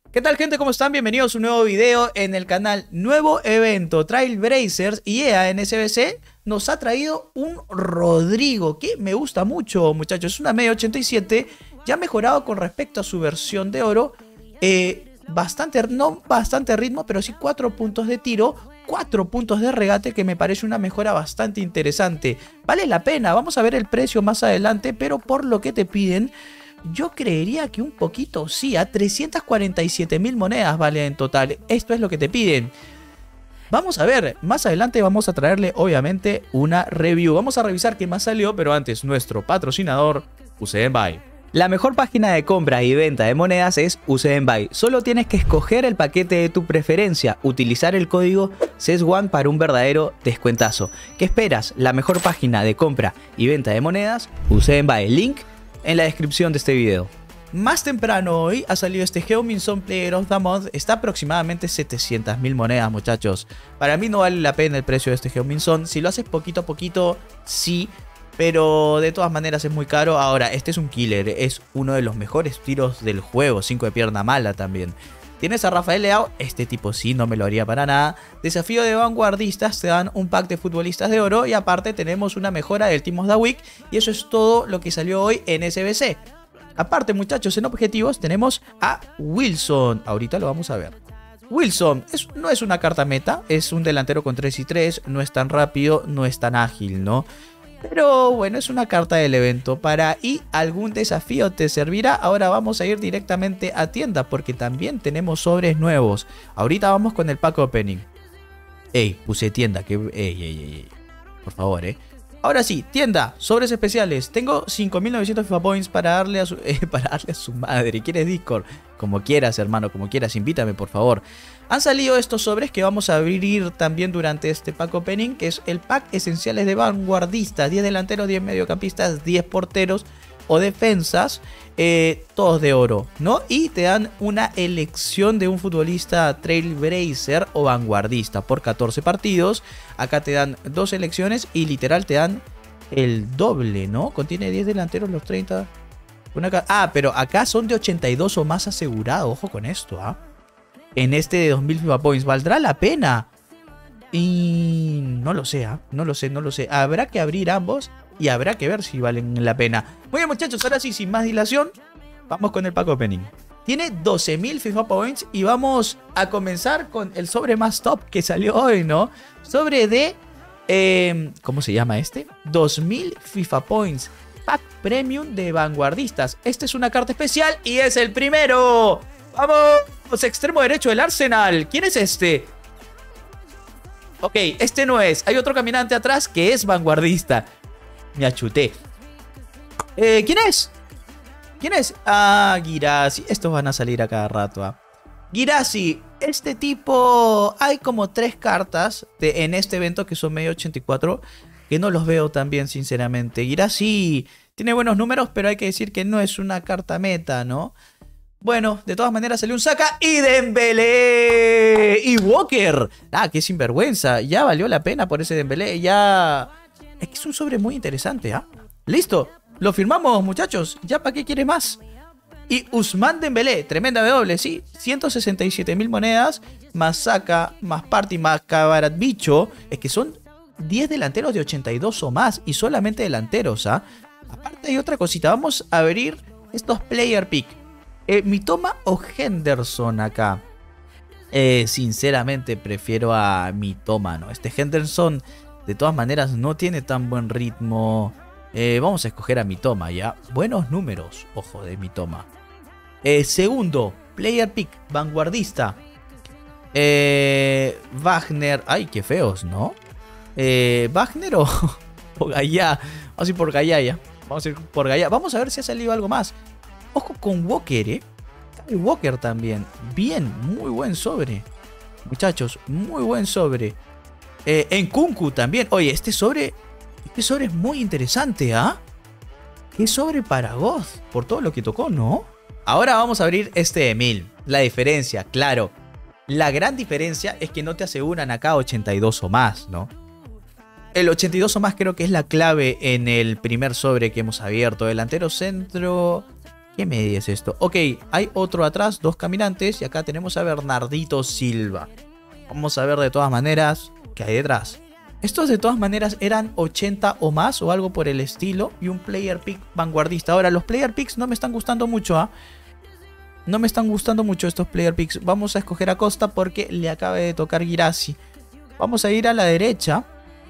¿Qué tal, gente? ¿Cómo están? Bienvenidos a un nuevo video en el canal. Nuevo evento, Trailblazers, y EA en SBC nos ha traído un Rodrigo que me gusta mucho, muchachos. Es una media 87, ya mejorado con respecto a su versión de oro. No bastante ritmo, pero sí 4 puntos de tiro, 4 puntos de regate, que me parece una mejora bastante interesante. Vale la pena, vamos a ver el precio más adelante, pero por lo que te piden, yo creería que un poquito sí, a 347.000 monedas vale en total. Esto es lo que te piden. Vamos a ver, más adelante vamos a traerle obviamente una review. Vamos a revisar qué más salió, pero antes nuestro patrocinador, UCM Buy. La mejor página de compra y venta de monedas es UCM Buy. Solo tienes que escoger el paquete de tu preferencia, utilizar el código CES1 para un verdadero descuentazo. ¿Qué esperas? La mejor página de compra y venta de monedas, UCM Buy. Link en la descripción de este video. Más temprano hoy ha salido este Heung-min Son Player of the Month. Está aproximadamente 700.000 monedas, muchachos. Para mí no vale la pena el precio de este Heung-min Son. Si lo haces poquito a poquito, sí, pero de todas maneras es muy caro. Ahora, este es un killer, es uno de los mejores tiros del juego, 5 de pierna mala también. Tienes a Rafael Leao, este tipo sí, no me lo haría para nada. Desafío de vanguardistas, te dan un pack de futbolistas de oro y aparte tenemos una mejora del Team of the Week. Y eso es todo lo que salió hoy en SBC. Aparte, muchachos, en objetivos tenemos a Wilson, ahorita lo vamos a ver. Wilson no es una carta meta, es un delantero con 3 y 3, no es tan rápido, no es tan ágil, ¿no? Pero bueno, es una carta del evento y algún desafío te servirá. Ahora vamos a ir directamente a tienda porque también tenemos sobres nuevos. Ahorita vamos con el pack opening. Ey, puse tienda, que... Ey. Por favor, Ahora sí, tienda, sobres especiales. Tengo 5.900 FIFA Points para darle a su madre. ¿Quieres Discord? Como quieras, hermano, como quieras. Invítame, por favor. Han salido estos sobres que vamos a abrir también durante este pack opening, que es el pack esenciales de vanguardistas. 10 delanteros, 10 mediocampistas, 10 porteros o defensas, todos de oro, ¿no? Y te dan una elección de un futbolista Trailblazer o vanguardista por 14 partidos. Acá te dan 2 elecciones y literal te dan el doble, ¿no? Contiene 10 delanteros, los 30. Pero acá son de 82 o más asegurado, ojo con esto, ¿ah? En este de 2000 FIFA Points, ¿valdrá la pena? Y no lo sé, no lo sé. Habrá que abrir ambos y habrá que ver si valen la pena. Muy bien, muchachos, ahora sí, sin más dilación, vamos con el pack opening. Tiene 12.000 FIFA Points y vamos a comenzar con el sobre más top que salió hoy, ¿no? Sobre de... ¿cómo se llama este? 2.000 FIFA Points. Pack Premium de vanguardistas. Esta es una carta especial y es el primero. ¡Vamos! Extremo derecho del Arsenal. ¿Quién es este? Ok, este no es. Hay otro caminante atrás que es vanguardista. Me achuté. ¿Quién es? ¿Quién es? Ah, Guirassy. Estos van a salir a cada rato. Guirassy. Este tipo... Hay como 3 cartas en este evento que son medio 84. Que no los veo tan bien, sinceramente. Guirassy tiene buenos números, pero hay que decir que no es una carta meta, ¿no? Bueno, de todas maneras salió un Saka y Dembélé y Walker. Qué sinvergüenza. Ya valió la pena por ese Dembélé. Ya... Es que es un sobre muy interesante, Listo, lo firmamos, muchachos. Ya para qué quiere más. Y Ousmane Dembélé, tremenda W, sí. 167.000 monedas, más Saka, más Partey, más Kvaratskhelia. Es que son 10 delanteros de 82 o más. Y solamente delanteros, Aparte hay otra cosita. Vamos a abrir estos player pick. Mitoma o Henderson acá. Sinceramente prefiero a Mitoma, ¿no? Este Henderson de todas maneras no tiene tan buen ritmo. Vamos a escoger a Mitoma, ¿ya? Buenos números, ojo, de Mitoma. Segundo, player pick, vanguardista. Wagner. Ay, qué feos, ¿no? Wagner o Gaya. Vamos a ir por Gaya, ya. Vamos a ver si ha salido algo más. Ojo con Walker, Kyle Walker también. Bien, muy buen sobre. Muchachos, muy buen sobre. Nkunku también. Oye, este sobre es muy interesante, Qué sobre para Goth, por todo lo que tocó, ¿no? Ahora vamos a abrir este de 1000. La diferencia, claro. La gran diferencia es que no te aseguran acá 82 o más, ¿no? El 82 o más creo que es la clave en el primer sobre que hemos abierto. Delantero centro... ¿Qué media es esto? Ok, hay otro atrás, 2 caminantes. Y acá tenemos a Bernardito Silva. Vamos a ver de todas maneras qué hay detrás. Estos de todas maneras eran 80 o más o algo por el estilo. Y un player pick vanguardista. Ahora, los player picks no me están gustando mucho, ¿ah? No me están gustando mucho estos player picks. Vamos a escoger a Costa porque le acaba de tocar Guirassy. Vamos a ir a la derecha.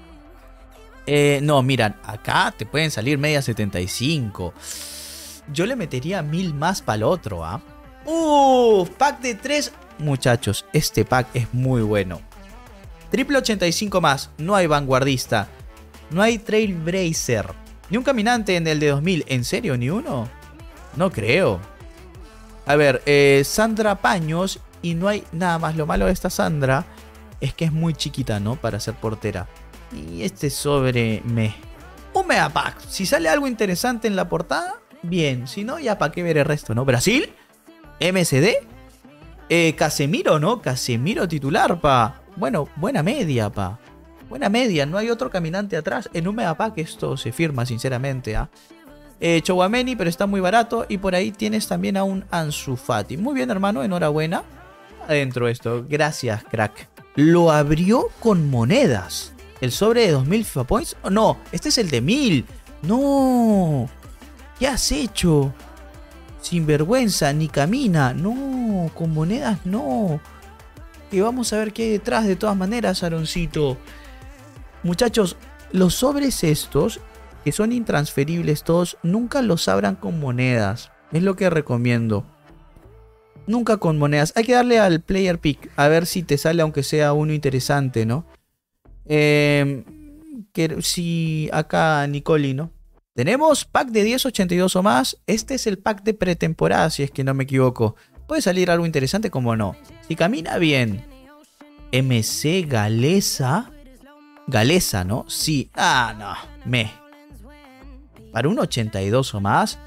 No, miran, acá te pueden salir media 75. Yo le metería 1000 más para el otro, ¿ah? Pack de 3. Muchachos, este pack es muy bueno. Triple 85 más. No hay vanguardista. No hay trailblazer. Ni un caminante en el de 2000. ¿En serio? ¿Ni uno? No creo. A ver, Sandra Paños. Y no hay nada más. Lo malo de esta Sandra es que es muy chiquita, ¿no? Para ser portera. Y este sobre un mega pack. Si sale algo interesante en la portada, bien. Si no, ya para qué ver el resto, ¿no? Brasil. MSD. Casemiro, ¿no? Casemiro titular, pa. Bueno, buena media, pa. Buena media. No hay otro caminante atrás. En un mega pack esto se firma, sinceramente, ¿ah? Chouameni, pero está muy barato. Y por ahí tienes también a un Ansu Fati. Muy bien, hermano. Enhorabuena. Adentro esto. Gracias, crack. Lo abrió con monedas. ¿El sobre de 2000 FIFA Points? Oh, no, este es el de 1000. No. ¿Qué has hecho? Sin vergüenza, ni camina. No, con monedas no. Y vamos a ver qué hay detrás de todas maneras, Aaroncito. Muchachos, los sobres estos, que son intransferibles todos, nunca los abran con monedas. Es lo que recomiendo. Nunca con monedas. Hay que darle al player pick. A ver si te sale aunque sea uno interesante, ¿no? Que si acá Nicoli, ¿no? Tenemos pack de 1082 o más. Este es el pack de pretemporada, si es que no me equivoco. Puede salir algo interesante, como no. Si camina bien. MC Galesa. Galesa, ¿no? Sí. Ah, no. Para un 82 o más.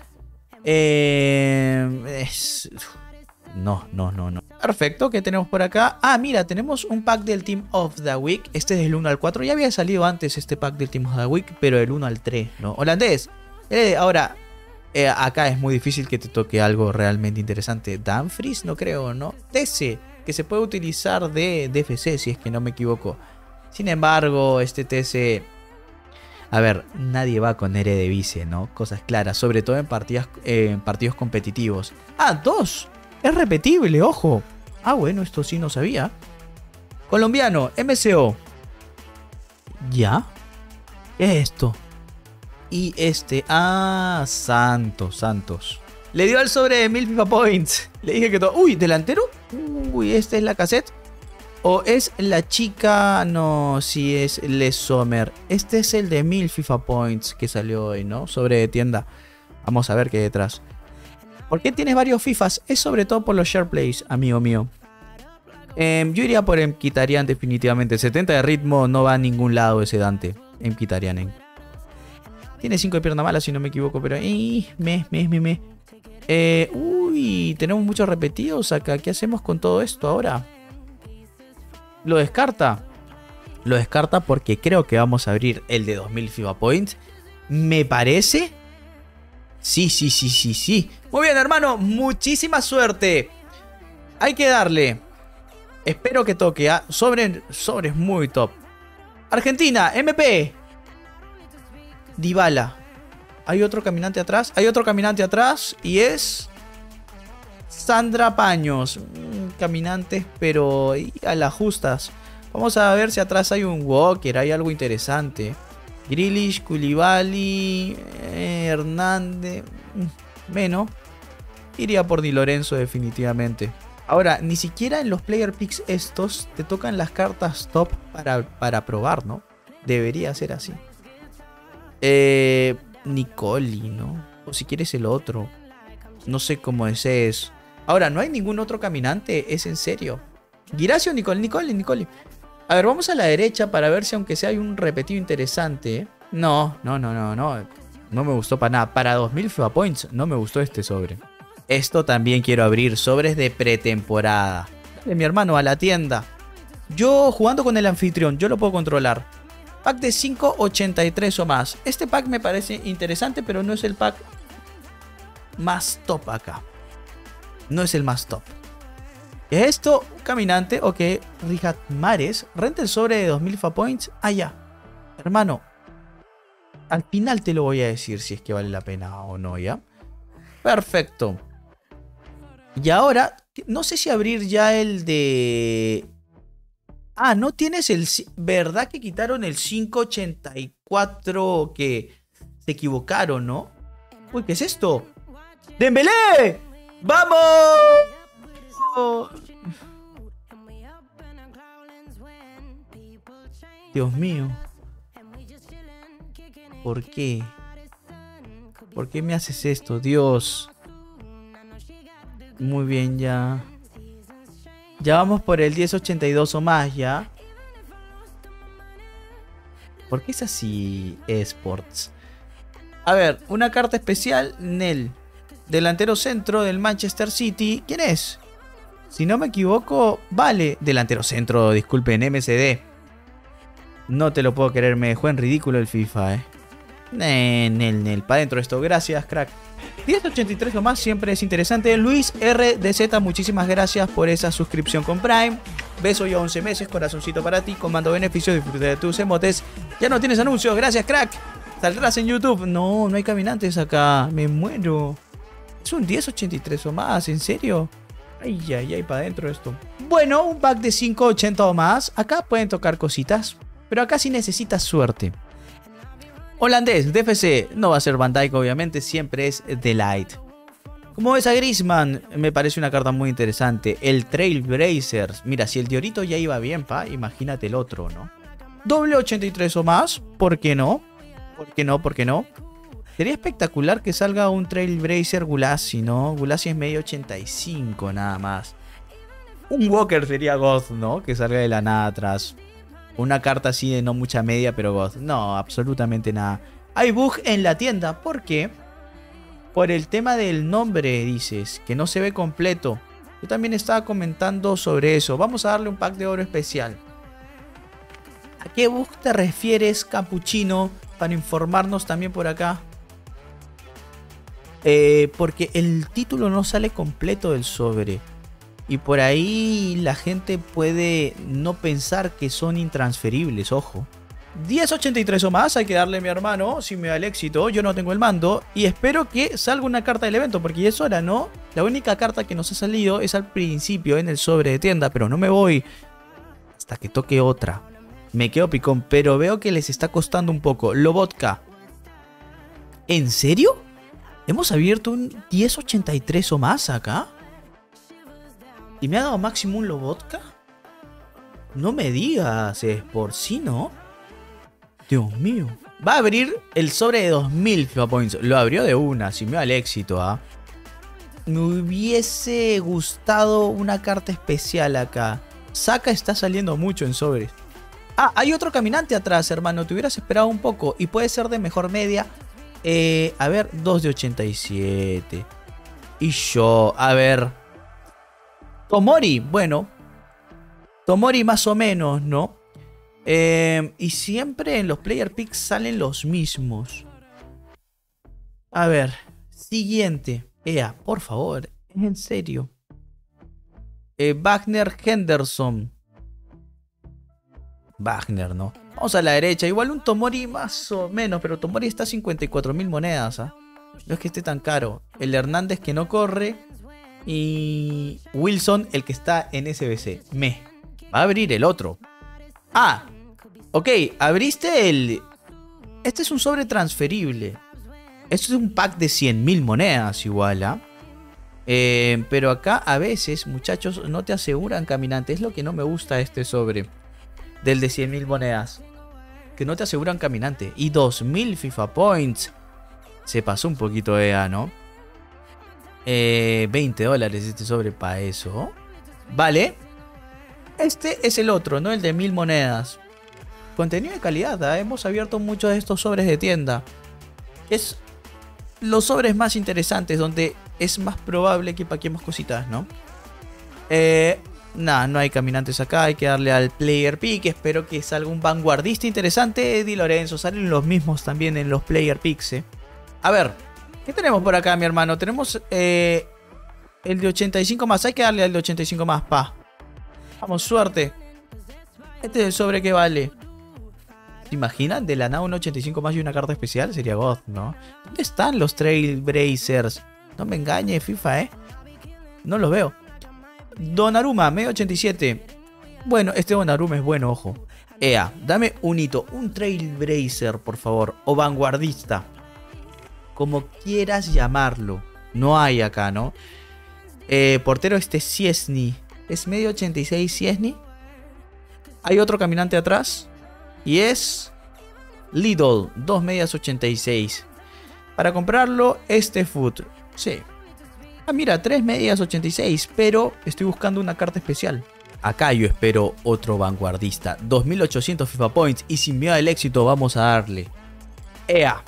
No. Perfecto, ¿qué tenemos por acá? Ah, mira, tenemos un pack del Team of the Week. Este es del 1 al 4. Ya había salido antes este pack del Team of the Week, pero del 1 al 3, ¿no? Holandés. Ahora, acá es muy difícil que te toque algo realmente interesante. Dumfries, no creo, ¿no? TC, que se puede utilizar de DFC, si es que no me equivoco. Sin embargo, este TC... A ver, nadie va con Eredivisie, ¿no? Cosas claras, sobre todo en partidos competitivos. Ah, 2. Es repetible, ojo. Ah, bueno, esto sí no sabía. Colombiano, MCO. ¿Ya? ¿Qué es esto? Y este... Ah, Santos. Le dio al sobre de 1000 FIFA Points. Le dije que todo... Uy, ¿delantero? Uy, ¿esta es la cassette? ¿O es la chica? No, sí es Le Sommer. Este es el de 1000 FIFA Points que salió hoy, ¿no? Sobre de tienda. Vamos a ver qué hay detrás. ¿Por qué tienes varios FIFAs? Es sobre todo por los share plays, amigo mío. Yo iría por Mkhitaryan definitivamente. 70 de ritmo, no va a ningún lado ese Dante. Mkhitaryan. Tiene 5 de pierna mala si no me equivoco, pero... Uy, tenemos muchos repetidos acá. ¿Qué hacemos con todo esto ahora? Lo descarta. Lo descarta porque creo que vamos a abrir el de 2000 FIFA Points. Me parece... Sí. Muy bien, hermano. Muchísima suerte. Hay que darle. Espero que toque. Sobre es muy top. Argentina, MP. Dybala. Hay otro caminante atrás. Y es... Sandra Paños. Caminantes, pero a las justas. Vamos a ver si atrás hay un Walker. Hay algo interesante. Grealish, Koulibaly, Hernández. Menos. Iría por Di Lorenzo definitivamente. Ahora, ni siquiera en los player picks estos te tocan las cartas top para probar, ¿no? Debería ser así. Nicoli, ¿no? O si quieres el otro. No sé cómo ese es. Ahora, ¿no hay ningún otro caminante? ¿Es en serio? Guirassy o Nicoli. A ver, vamos a la derecha para ver si aunque sea hay un repetido interesante. No. No me gustó para nada. Para 2000 FIFA Points no me gustó este sobre. Esto también quiero abrir. Sobres de pretemporada. Dale, mi hermano, a la tienda. Yo jugando con el anfitrión, yo lo puedo controlar. Pack de 5.83 o más. Este pack me parece interesante, pero no es el pack más top acá. No es el más top. ¿Es esto un caminante o que Rihad Mahrez renta el sobre de 2000 FA Points? Ah, ya. Hermano, al final te lo voy a decir si es que vale la pena o no, ¿ya? Perfecto. Y ahora, no sé si abrir ya el de... Ah, no tienes el... ¿Verdad que quitaron el 584 que se equivocaron, no? Uy, ¿qué es esto? ¡Dembélé! ¡Vamos! Dios mío. ¿Por qué? ¿Por qué me haces esto, Dios? Muy bien, ya. Ya vamos por el 1082 o más, ya. ¿Por qué es así, eSports? A ver, una carta especial, Nel. Delantero centro del Manchester City. ¿Quién es? Si no me equivoco, vale. Delantero centro, disculpen, MCD. No te lo puedo creer, me dejó en ridículo el FIFA, Nel, para dentro esto. Gracias, crack. 1083 o más siempre es interesante. Luis RDZ, muchísimas gracias por esa suscripción con Prime. Beso y 11 meses, corazoncito para ti. Comando beneficios, disfruta de tus emotes. Ya no tienes anuncios, gracias, crack. Saldrás en YouTube. No, no hay caminantes acá. Me muero. Es un 1083 o más, ¿en serio? Ay, ay, ay, para adentro esto. Bueno, un pack de 580 o más. Acá pueden tocar cositas, pero acá sí necesitas suerte. Holandés, DFC, no va a ser Van Dijk obviamente, siempre es Delight. Como ves a Griezmann, me parece una carta muy interesante. El Trailblazers, mira, si el Diorito ya iba bien, imagínate el otro, ¿no? Doble 83 o más, ¿por qué no? ¿Por qué no? ¿Por qué no? Sería espectacular que salga un Trailblazer Gulassi, ¿no? Gulassi es medio 85 nada más. Un Walker sería God, ¿no? Que salga de la nada atrás. Una carta así de no mucha media, pero God. No, absolutamente nada. Hay bug en la tienda. ¿Por qué? Por el tema del nombre, dices. Que no se ve completo. Yo también estaba comentando sobre eso. Vamos a darle un pack de oro especial. ¿A qué bug te refieres, Capuchino? Para informarnos también por acá. Porque el título no sale completo del sobre. Y por ahí la gente puede no pensar que son intransferibles, ojo. 1083 o más hay que darle a mi hermano, si me da el éxito, yo no tengo el mando. Y espero que salga una carta del evento, porque ya es hora, ¿no? La única carta que nos ha salido es al principio en el sobre de tienda, pero no me voy hasta que toque otra. Me quedo picón, pero veo que les está costando un poco. Lobotka. ¿En serio? ¿Hemos abierto un 1083 o más acá? ¿Y me ha dado máximo un Lobotka? No me digas, es por sí, ¿no? Dios mío. Va a abrir el sobre de 2000 FIFA Points. Lo abrió de una, si me da el éxito, ¿ah? Me hubiese gustado una carta especial acá. Saka está saliendo mucho en sobres. Ah, hay otro caminante atrás, hermano. Te hubieras esperado un poco. Y puede ser de mejor media. A ver, 2 de 87. Y yo, a ver. Tomori, bueno. Tomori más o menos, ¿no? Y siempre en los player picks salen los mismos. A ver, siguiente. Ea, por favor, es en serio. Wagner Henderson. Wagner, ¿no? Vamos a la derecha. Igual un Tomori más o menos, pero Tomori está a 54.000 monedas, ¿ah? No es que esté tan caro. El Hernández que no corre. Y Wilson, el que está en SBC. Va a abrir el otro. Ah, ok, abriste el... Este es un sobre transferible. Esto es un pack de 100.000 monedas igual, ¿ah? Pero acá a veces, muchachos, no te aseguran caminante. Es lo que no me gusta de este sobre. Del de 100.000 monedas. Que no te aseguran caminante. Y 2.000 FIFA Points. Se pasó un poquito EA, ¿no? $20 este sobre para eso. Vale. Este es el otro, ¿no? El de 1000 monedas. Contenido de calidad, ¿eh? Hemos abierto muchos de estos sobres de tienda. Es los sobres más interesantes, donde es más probable que paquemos cositas, ¿no? Nada, no hay caminantes acá. Hay que darle al player pick. Espero que salga un vanguardista interesante. Di Lorenzo, salen los mismos también en los player picks, ¿eh? A ver, ¿Qué tenemos por acá, mi hermano? Tenemos el de 85 más. Hay que darle al de 85 más, pa. Vamos, suerte. Este es el sobre que vale. ¿Se imaginan? De la nada un 85 más y una carta especial. Sería God, ¿no? ¿Dónde están los Trailblazers? No me engañe, FIFA, ¿eh? No los veo. Donnarumma, medio 87. Bueno, este Donnarumma es bueno, ojo. Ea, dame un hito. Un Trailblazer, por favor. O vanguardista. Como quieras llamarlo. No hay acá, ¿no? Portero Szczęsny. Es medio 86 Szczęsny. Hay otro caminante atrás. Y es Lidl, 2 medias 86. Para comprarlo, este foot. Sí. Ah, mira, 3 medias 86. Pero estoy buscando una carta especial. Acá yo espero otro vanguardista. 2800 FIFA Points. Y sin miedo al éxito vamos a darle. ¡Ea!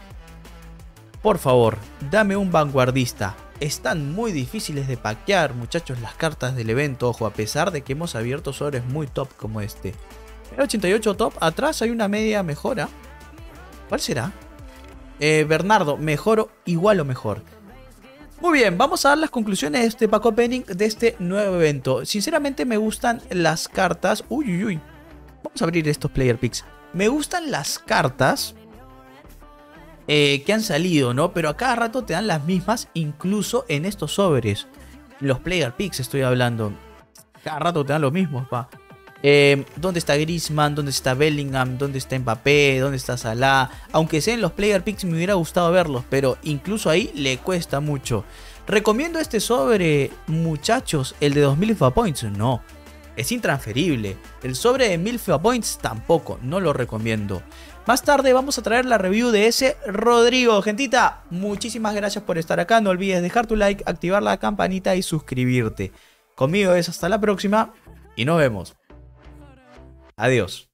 Por favor, dame un vanguardista. Están muy difíciles de packear, muchachos, las cartas del evento. Ojo, a pesar de que hemos abierto sobres muy top como este. El 88 top, atrás hay una media mejora. ¿Cuál será? Bernardo, mejor, igual o mejor. Muy bien, vamos a dar las conclusiones de este pack opening de este nuevo evento. Sinceramente me gustan las cartas. Uy, uy, uy. Vamos a abrir estos player picks. Me gustan las cartas que han salido, ¿no? Pero a cada rato te dan las mismas, incluso en estos sobres. Los player picks estoy hablando. Cada rato te dan los mismos, pa. ¿Dónde está Griezmann? ¿Dónde está Bellingham? ¿Dónde está Mbappé? ¿Dónde está Salah? Aunque sea en los player picks me hubiera gustado verlos, pero incluso ahí le cuesta mucho. ¿Recomiendo este sobre, muchachos? ¿El de 2000 FIFA Points? No. Es intransferible. El sobre de 1000 FIFA Points tampoco. No lo recomiendo. Más tarde vamos a traer la review de ese Rodrigo. Gentita, muchísimas gracias por estar acá. No olvides dejar tu like, activar la campanita y suscribirte. Conmigo es hasta la próxima y nos vemos. Adiós.